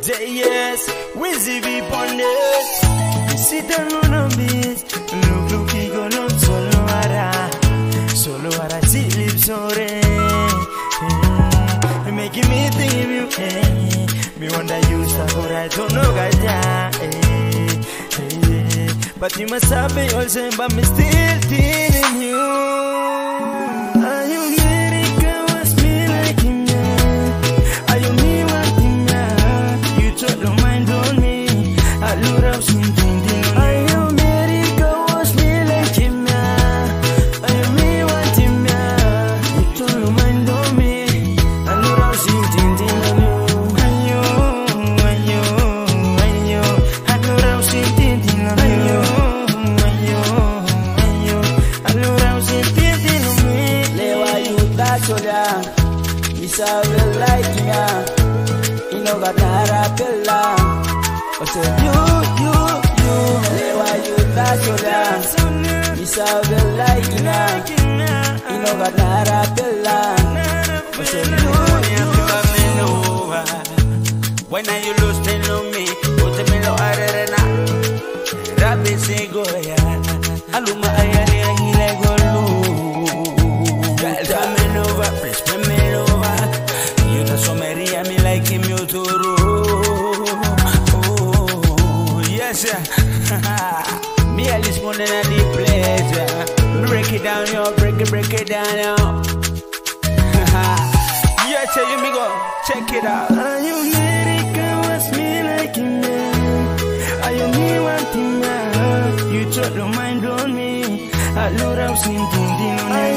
Yes, Wizzy Bwoy. Sit down on a beat. Look, he go on solo ara, lips on making me think of you. Me wonder you stuck or I don't know, guys. But you must have been all same, but me still feeling you. Are you Meri Kawas me like him? Are you me wanting me? You took no mind on me. I look up something. Are you Meri Kawas me like him? Are you me wanting me? You took no mind on me. I look up something. I will like ya, you know got Arabella. I said you, lewa you touch your dance. I will like ya, you know got Arabella. I said you coming over. When are you lose me on me? Put me low arena. Rabbi say go ya, aluma ayani ahile go lu. Coming over, please me over. So Meri, I me like him, you too. Oh, yes, me Eldiz Mune and the pleasure. Break it down, yo, break it down, yo. Yeah, tell you me go, check it out. Are you Meri Kawas me like him? Are you me wanting me? You took no mind on me. I love how something.